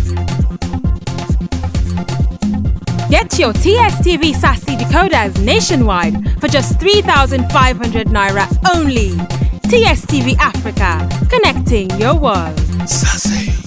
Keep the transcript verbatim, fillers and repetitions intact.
Get your TStv Sassy decoders nationwide for just three thousand five hundred naira only. TStv Africa, connecting your world. Sassy.